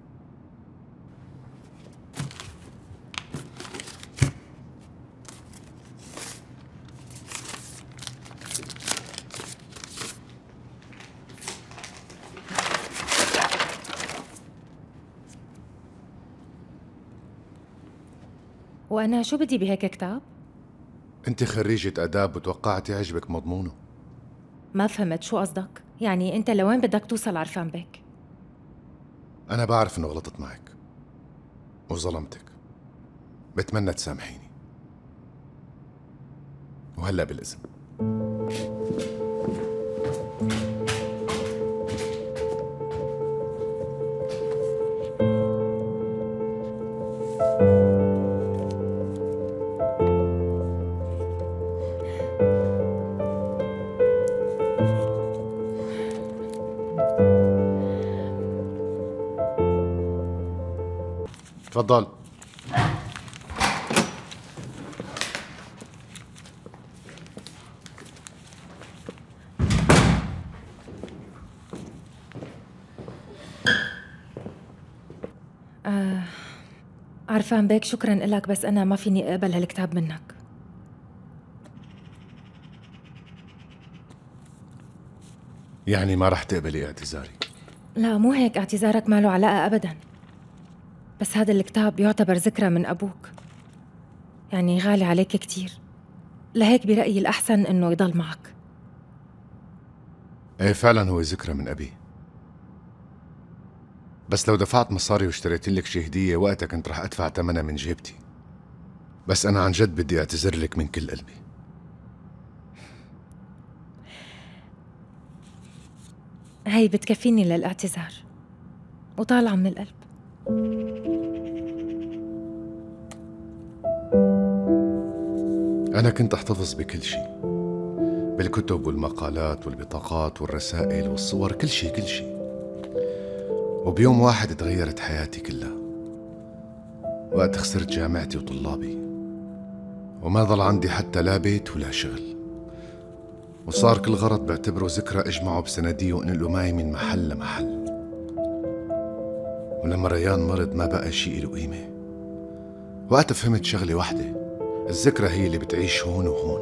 وأنا شو بدي بهيك كتاب؟ أنت خريجة آداب وتوقعت يعجبك مضمونه. ما فهمت شو قصدك؟ يعني أنت لوين بدك توصل عرفان بيك؟ أنا بعرف إنه غلطت معك وظلمتك، بتمنى تسامحيني. وهلأ بالإذن. تفضل. آه عرفان بيك، شكرا لك، بس أنا ما فيني أقبل هالكتاب منك. يعني ما رح تقبلي اعتذاري؟ لا مو هيك، اعتذارك ما له علاقة أبدا، بس هذا الكتاب يعتبر ذكرى من أبوك، يعني غالي عليك كتير، لهيك برأيي الأحسن إنه يضل معك. ايه فعلا هو ذكرى من أبي، بس لو دفعت مصاري واشتريت لك شي هدية وقتها كنت رح أدفع ثمنها من جيبتي. بس أنا عن جد بدي أعتذر لك من كل قلبي. هي بتكفيني للاعتذار وطالعة من القلب. أنا كنت أحتفظ بكل شيء، بالكتب والمقالات والبطاقات والرسائل والصور، كل شيء كل شيء. وبيوم واحد تغيرت حياتي كلها، وقت خسرت جامعتي وطلابي، وما ضل عندي حتى لا بيت ولا شغل، وصار كل غرض بعتبره ذكرى اجمعه بسنديه وانقله معي من محل لمحل. ولما ريان مرض ما بقى شيء له قيمة. وقتها فهمت شغلة واحدة، الذكرى هي اللي بتعيش هون وهون.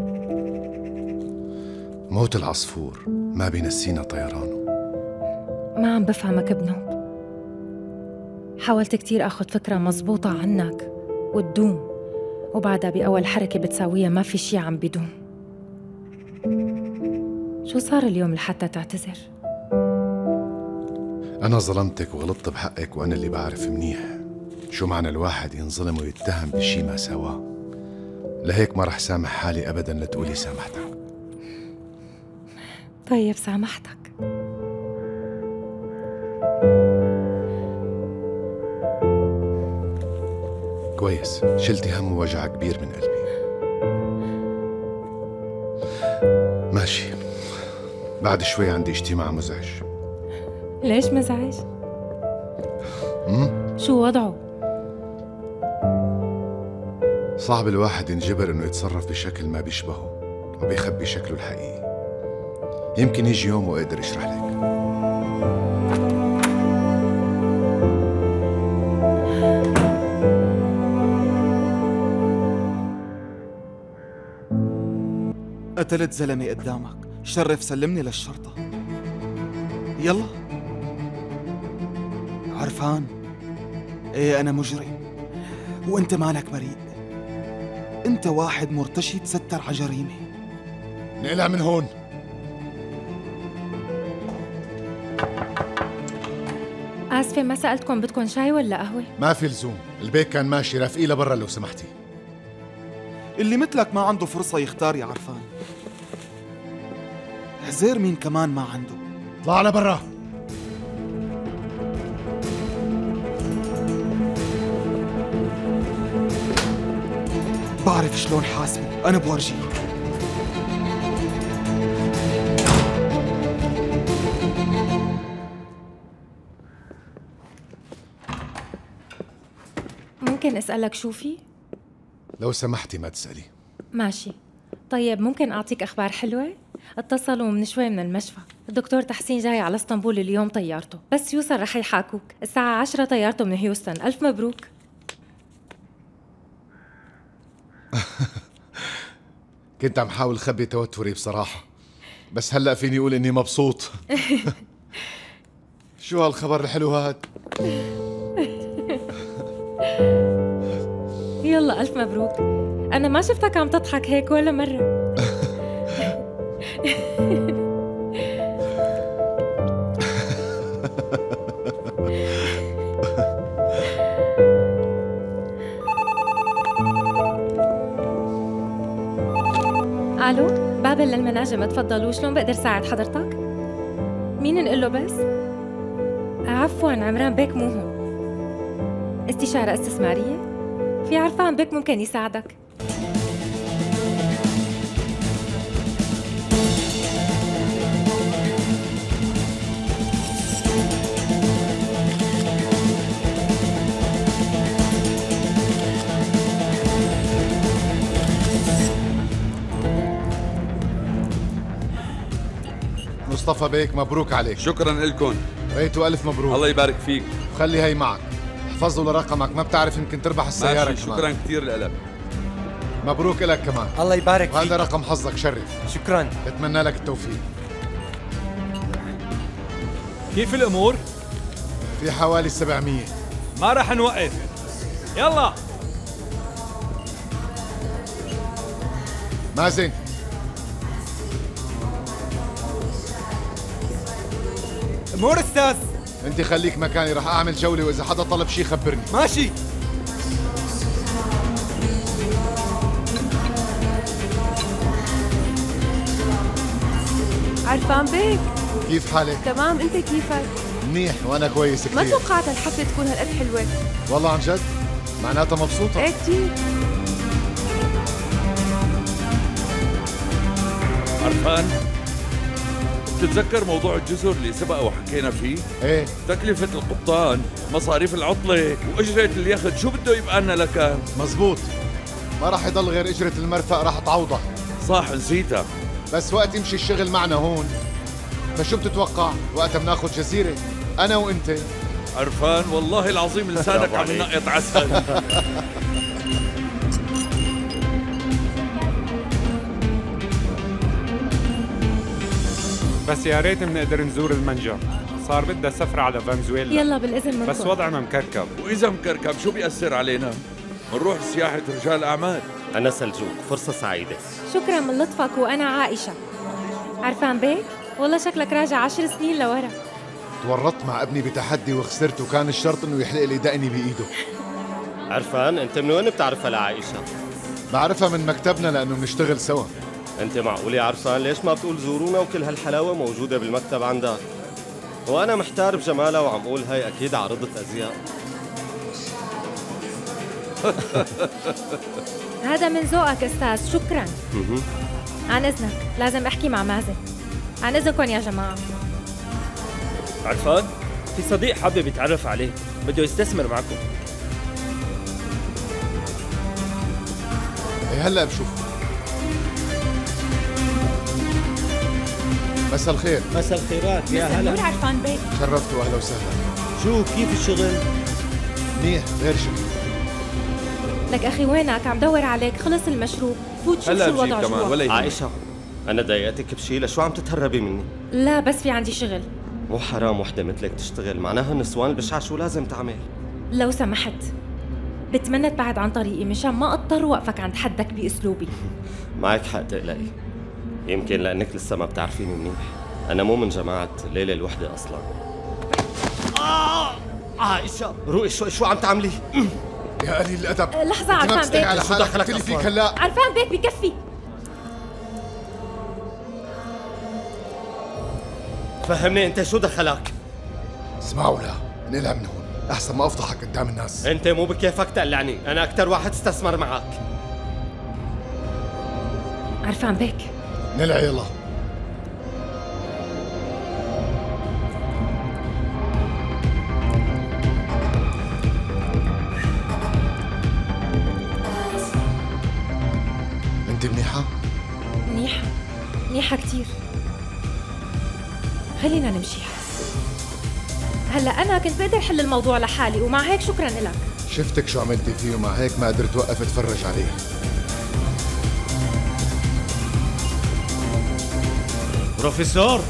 موت العصفور ما بينسينا طيرانه. ما عم بفهمك بنوب. حاولت كتير أخذ فكرة مزبوطة عنك وتدوم، وبعدها بأول حركة بتساويها ما في شي عم بدوم. شو صار اليوم لحتى تعتذر؟ أنا ظلمتك وغلطت بحقك، وأنا اللي بعرف منيح شو معنى الواحد ينظلم ويتهم بشي ما سواه. لهيك ما رح سامح حالي أبداً لتقولي سامحتك. طيب سامحتك. كويس، شلتي هم ووجع كبير من قلبي. ماشي، بعد شوي عندي اجتماع مزعج. ليش مزعج؟ امم شو وضعه؟ صعب الواحد ينجبر انه يتصرف بشكل ما بيشبهه وبيخبي شكله الحقيقي. يمكن يجي يوم واقدر اشرح لك. قتلت زلمة قدامك، شرف سلمني للشرطة. يلا. عرفان، ايه أنا مجرم وأنت مالك بريء. أنت واحد مرتشي تستر على جريمة. نقلع من هون. آسفة ما سألتكم بدكم شاي ولا قهوة؟ ما في لزوم، البيت كان ماشي، رافقيه لبرا لو سمحتي. اللي مثلك ما عنده فرصة يختار يا عرفان. حزير مين كمان ما عنده. اطلع لبرا. بعرف شلون حاسبه. أنا بورجيك. ممكن أسألك شو في؟ لو سمحتي ما تسألي. ماشي. طيب ممكن أعطيك أخبار حلوة؟ اتصلوا من شوي من المشفى، الدكتور تحسين جاي على اسطنبول اليوم طيارته، بس يوصل رح يحاكوك، الساعة عشرة طيارته من هيوستن، ألف مبروك. كنت عم حاول خبي توتري بصراحة، بس هلأ فيني أقول إني مبسوط. شو هالخبر الحلو هاد؟ يلا ألف مبروك. أنا ما شفتك عم تضحك هيك ولا مرة. الو، بابل للمناجم، تفضلوا. شلون بقدر ساعد حضرتك؟ مين نقول له بس؟ عفوا، عمران بيك مو هون. استشارة استثمارية؟ في عرفان بيك ممكن يساعدك. مصطفى بيك، مبروك عليك. شكرا لكم. ريتو ألف مبروك. الله يبارك فيك. خلي هي معك، احفظ له رقمك، ما بتعرف يمكن تربح السيارة. ماشي، شكرا كثير لك. مبروك لك كمان. الله يبارك فيك. هذا رقم حظك، شرف. شكرا. بتمنى لك التوفيق. كيف الأمور؟ في حوالي سبعمية. ما رح نوقف. يلا مازن. امور استاذ. انت خليك مكاني، رح اعمل جولة واذا حدا طلب شي خبرني. ماشي. عرفان بيك، كيف حالك؟ تمام، انت كيفك؟ منيح، وانا كويس كثير. ما توقعت الحفلة تكون هالقد حلوة. والله عن جد؟ معناتها مبسوطة؟ ايه كثير. عرفان، بتتذكر موضوع الجزر اللي سبق وحكينا فيه؟ ايه. تكلفة القبطان، مصاريف العطلة، وأجرة اليخت، شو بده يبقى لنا لكان؟ مزبوط، ما راح يضل غير أجرة المرفأ، راح تعوضها. صح، نسيتها. بس وقت يمشي الشغل معنا هون، فشو بتتوقع؟ وقتها بناخذ جزيرة أنا وأنت. عرفان، والله العظيم لسانك عم ينقط عسل. بس يا ريت بنقدر نزور المنجر، صار بدها سفرة على فنزويلا. يلا بالإذن منكم. بس وضعنا مكركب. وإذا مكركب شو بيأثر علينا؟ منروح سياحة رجال أعمال. أنا سلجوق، فرصة سعيدة. شكرا من لطفك، وأنا عائشة. عرفان بيك، والله شكلك راجع عشر سنين لورا. تورطت مع ابني بتحدي وخسرت، وكان الشرط انه يحلق لي دقني بايده. عرفان، انت من وين بتعرفها لعائشة؟ بعرفها من مكتبنا لانه بنشتغل سوا. انت معقول يا عرفان ليش ما بتقول زورونا وكل هالحلاوة موجودة بالمكتب عندك؟ وانا محتار بجمالها وعم اقول هاي اكيد عارضة ازياء. هذا من ذوقك استاذ، شكرا. عن اذنك، لازم احكي مع مازن. عن اذنكم يا جماعة. عرفان، في صديق حابب يتعرف عليك، بده يستثمر معكم. ايه هلا بشوف. مساء الخير. مساء الخيرات، يا هلا. نور عرفان بيك. شرفت واهلا وسهلا. شو كيف الشغل؟ منيح، غير شغل. لك اخي وينك؟ عم دور عليك، خلص المشروب، فوت شوف شو الوضع جوا. عائشة، انا ضايقتك بشي؟ لشو عم تتهربي مني؟ لا بس في عندي شغل. مو حرام وحدة مثلك تشتغل، معناها النسوان البشعة شو لازم تعمل؟ لو سمحت بتمنى تبعد عن طريقي مشان ما اضطر وقفك عند حدك باسلوبي. معك حق تقلقي، يمكن لانك لسه ما بتعرفيني منيح. انا مو من جماعة ليلى الوحدة اصلا. آه عائشة، روقي شوي، شو عم تعملي؟ يا قليل الادب. لحظة عرفان بيك، على حالك، قلت لي فيك هلا. عرفان بيك بكفي. فهمني انت شو دخلك؟ اسمعوا، لا نقلع من هون احسن ما افضحك قدام الناس. انت مو بكيفك تقلعني، انا اكثر واحد استثمر معك. عرفان بيك. نلعب يلا. انت منيحة؟ منيحة منيحة كتير. خلينا نمشي. هلا أنا كنت بقدر حل الموضوع لحالي ومع هيك شكراً لك. شفتك شو عملتي فيه ومع هيك ما قدرت توقف اتفرج عليه. بروفيسور،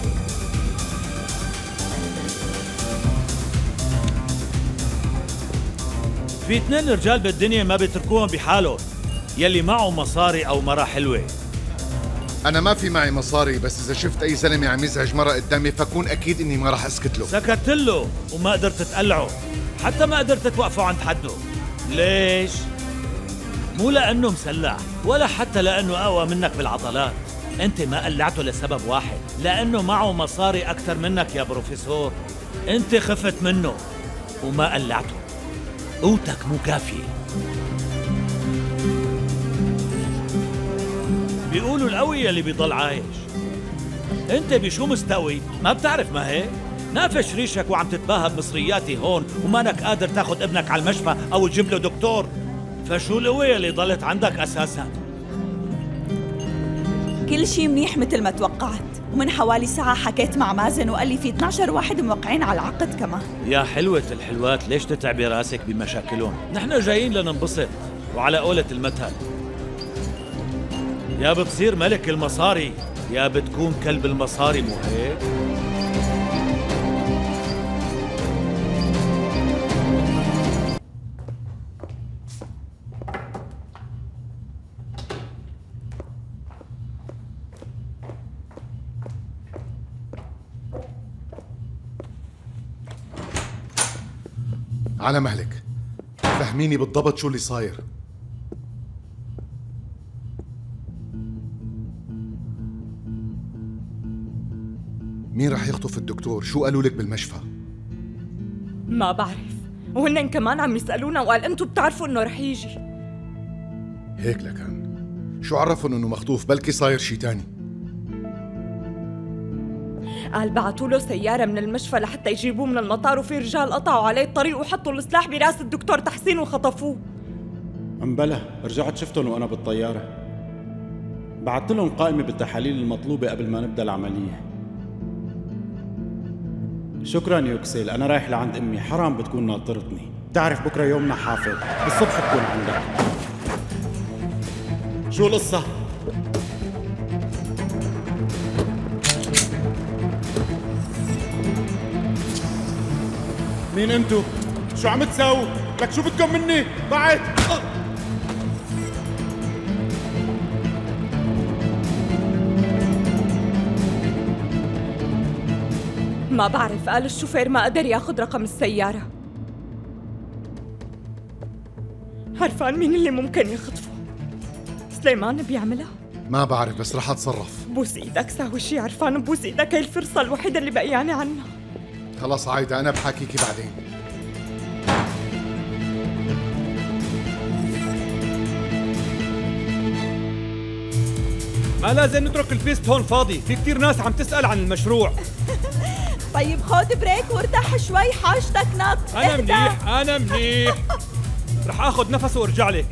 في اثنين رجال بالدنيا ما بيتركوهم بحالهم، يلي معه مصاري أو مرة حلوة. أنا ما في معي مصاري، بس إذا شفت أي زلمة عم يزعج مرة قدامي فكون أكيد إني ما راح أسكت له. سكت له وما قدرت تقلعه، حتى ما قدرت توقفه عند حده. ليش؟ مو لأنه مسلح، ولا حتى لأنه أقوى منك بالعضلات. أنت ما قلعته لسبب واحد، لأنه معه مصاري أكثر منك يا بروفيسور. أنت خفت منه وما قلعته. قوتك مو كافية. بيقولوا القوي يلي بيضل عايش. انت بشو مستوي؟ ما بتعرف ما هيك؟ نافش ريشك وعم تتباهى بمصرياتي هون ومانك قادر تاخد ابنك على المشفى او تجيب له دكتور. فشو القوة يلي ضلت عندك اساسا؟ كل شي منيح مثل ما توقعت، ومن حوالي ساعة حكيت مع مازن وقال لي في اثنعش واحد موقعين على العقد كمان. يا حلوة الحلوات، ليش تتعبي راسك بمشاكلهم؟ نحن جايين لننبسط، وعلى قولة المثل يا بتصير ملك المصاري يا بتكون كلب المصاري، مو هيك؟ على مهلك، فهميني بالضبط شو اللي صاير. مين رح يخطف الدكتور؟ شو قالوا لك بالمشفى؟ ما بعرف، وهن كمان عم يسألونا وقال انتو بتعرفوا انه رح يجي. هيك لكان، شو عرفهم انه مخطوف؟ بلكي صاير شي تاني. قال بعتوا له سيارة من المشفى لحتى يجيبوه من المطار، وفي رجال قطعوا عليه الطريق وحطوا السلاح براس الدكتور تحسين وخطفوه. امبلا رجعت شفتهم وانا بالطيارة، بعت لهم قائمة بالتحاليل المطلوبة قبل ما نبدأ العملية. شكرا يوكسيل، أنا رايح لعند أمي، حرام بتكون ناطرتني، بتعرف بكرة يومنا حافل، الصبح بكون عندك. شو القصة؟ مين انتو؟ شو عم تساووا؟ لك شو بدكم مني؟ بعد ما بعرف، قال الشوفير ما قدر ياخد رقم السيارة. عرفان مين اللي ممكن يخطفه؟ سليمان بيعملها؟ ما بعرف، بس رح اتصرف. بوس ايدك ساوي شي عرفان، بوس ايدك، هي الفرصة الوحيدة اللي بقياني عنها. خلص عايدة، أنا بحاكيكي بعدين. ما لازم نترك البيست هون فاضي، في كتير ناس عم تسأل عن المشروع. طيب خود بريك وارتاح شوي، حاجتك نط. أنا منيح، أنا منيح. رح آخذ نفس وارجع لك.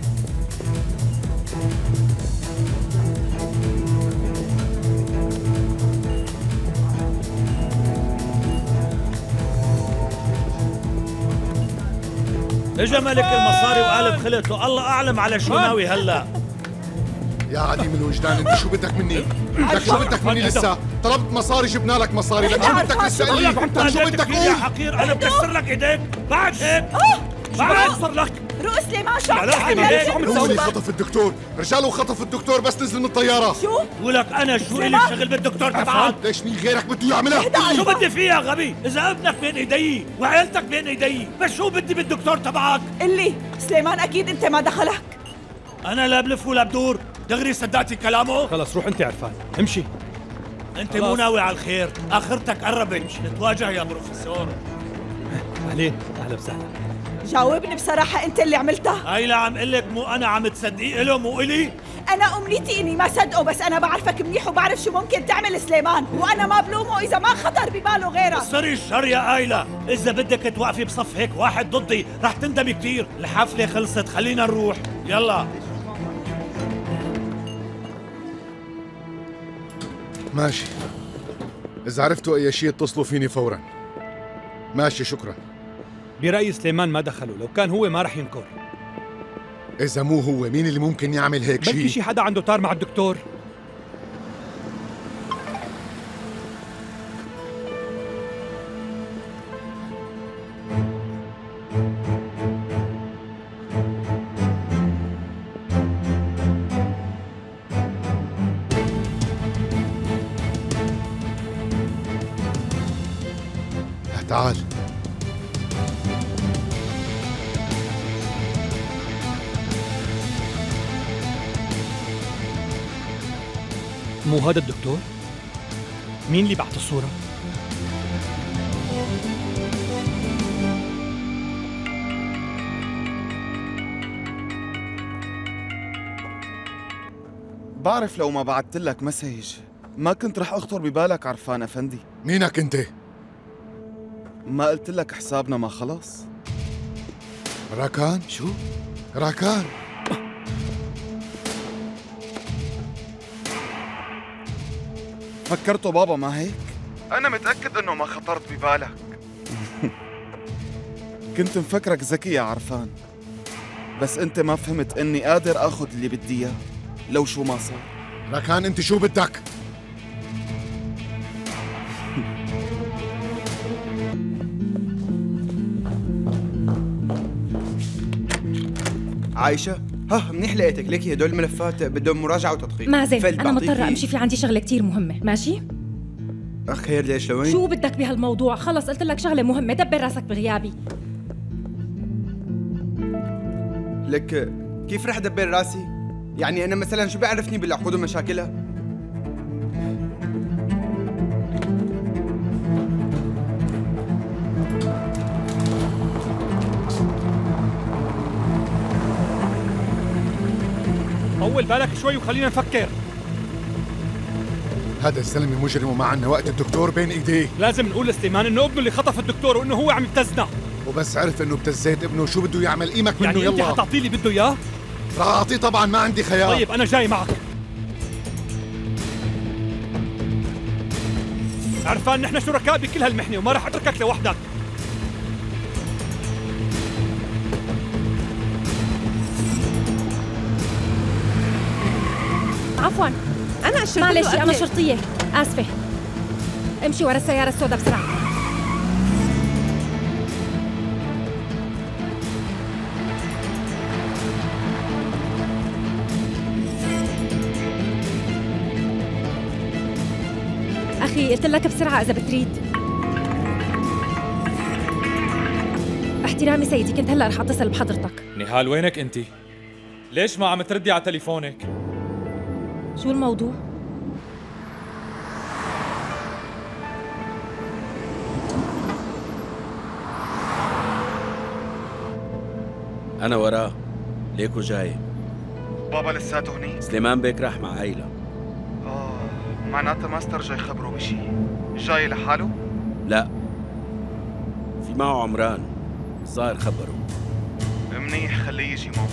اجا ملك المصاري وقالب خلته، الله اعلم على شو ناوي هلا. يا عديم الوجدان، انت شو بدك مني؟ لك شو بدك مني لسه؟ طلبت مصاري جبنا لك مصاري، لك شو بدك لسه قلي؟ لك شو بدك قول؟ يا حقير انا بكسر لك ايديك بعد هيك. بعد بكسر لك. رؤوس ليمان شو عم تعمل؟ هو اللي خطف الدكتور، رجاله خطف الدكتور بس نزل من الطيارة. شو؟ ولك انا شو الي شغل بالدكتور تبعك؟ ليش مين غيرك بده يعملها؟ شو بدي فيها غبي؟ إذا ابنك بين ايدي وعيلتك بين ايدي، بس شو بدي بالدكتور تبعك؟ اللي سليمان أكيد أنت ما دخلك. أنا لا بلف ولا بدور، دغري صدقتي كلامه؟ خلص روح أنت عرفان، امشي. أنت مو ناوي على الخير، آخرتك قربت، نتواجه يا بروفيسور. أهلين، أهلا وسهلا. جاوبني بصراحة، أنت اللي عملتها؟ هاي لا عم قلك مو أنا عم تصدقي له مو إلي؟ أنا أمنيتي إني ما صدقه، بس أنا بعرفك منيح وبعرف شو ممكن تعمل سليمان، وأنا ما بلومه إذا ما خطر بباله غيرك. سري الشر يا آيلا، إذا بدك توقفي بصف هيك واحد ضدي رح تندمي كتير. الحفلة خلصت، خلينا نروح، يلا. ماشي، إذا عرفتوا أي شيء اتصلوا فيني فوراً. ماشي، شكراً. برأيي سليمان ما دخله، لو كان هو ما رح ينكر. إذا مو هو مين اللي ممكن يعمل هيك شيء؟ بلكي شي حدا عنده طار مع الدكتور. تعال. مو هذا الدكتور؟ مين اللي بعت الصورة؟ بعرف لو ما بعت لك مسج ما كنت رح اخطر ببالك عرفان افندي. مينك انت؟ ما قلت لك حسابنا ما خلص؟ راكان؟ شو؟ راكان فكرته بابا ما هيك؟ أنا متأكد إنه ما خطرت ببالك. كنت مفكرك ذكي يا عرفان، بس أنت ما فهمت إني قادر آخذ اللي بدي إياه لو شو ما صار. راكان أنت شو بدك؟ عايشة، ها منيح لقيتك. ليكي هدول الملفات بدهم مراجعة وتدقيق. مازن أنا مضطرة أمشي، في عندي شغلة كتير مهمة. ماشي؟ أخ خير، ليش لوين؟ شو بدك بهالموضوع؟ خلص قلت لك شغلة مهمة، دبر راسك بغيابي. لك كيف رح دبر راسي؟ يعني أنا مثلا شو بيعرفني بالعقود ومشاكلها؟ طول بالك شوي وخلينا نفكر. هذا الزلمه مجرم وما عنا وقت، الدكتور بين ايديه. لازم نقول لسليمان انه ابنه اللي خطف الدكتور وانه هو عم يبتزنا. وبس عرف انه ابتزيت ابنه شو بده يعمل؟ قيمك منه. يعني يلا انت حتعطيه اللي بده اياه؟ رح اعطيه طبعا، ما عندي خيار. طيب انا جاي معك. عرفان نحن شركاء بكل هالمحنه وما رح اتركك لوحدك. عفواً أنا أشرت معلش أنا شرطية، آسفة. امشي ورا السيارة السوداء بسرعة. أخي قلت لك بسرعة إذا بتريد. احترامي سيدي، كنت هلأ رح أتصل بحضرتك. نهال وينك أنتِ؟ ليش ما عم تردي على تليفونك؟ شو الموضوع؟ أنا وراه، ليكو جاي. بابا لساته هني؟ سليمان بيك راح مع عيلة. آه، معناتها ما استرجع يخبره بشي. جاي لحاله؟ لا، في معه عمران، الظاهر خبره. منيح، خليه يجي معه.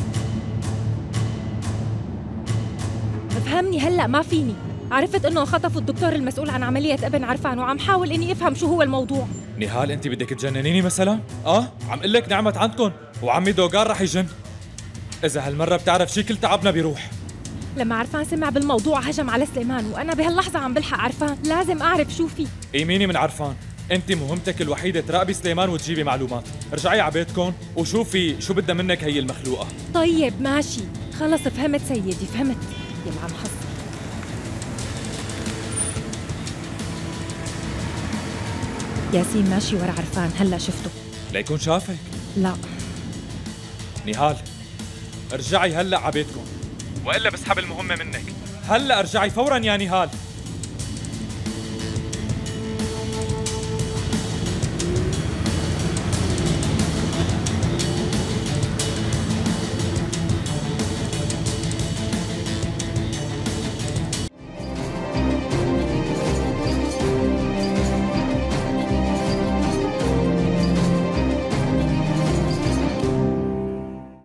افهمني هلأ، ما فيني. عرفت انه خطفوا الدكتور المسؤول عن عملية ابن عرفان وعم حاول اني افهم شو هو الموضوع. نهال انت بدك تجننيني مثلا؟ اه عم قل لك نعمت عندكم وعمي دوغان رح يجن. اذا هالمرة بتعرف شي كل تعبنا بيروح. لما عرفان سمع بالموضوع هجم على سليمان، وانا بهاللحظة عم بلحق عرفان، لازم اعرف شو في. ايميني من عرفان، انت مهمتك الوحيدة تراقبي سليمان وتجيبي معلومات. ارجعي على بيتكم وشوفي شو بدها منك هي المخلوقة. طيب ماشي، خلص فهمت سيدي، فهمت. يا معلم حظ. ياسين ماشي ورا عرفان، هلا شفته. ليكون شافك؟ لا. نهال ارجعي هلا على بيتكم والا بسحب المهمة منك. هلا ارجعي فورا يا نهال.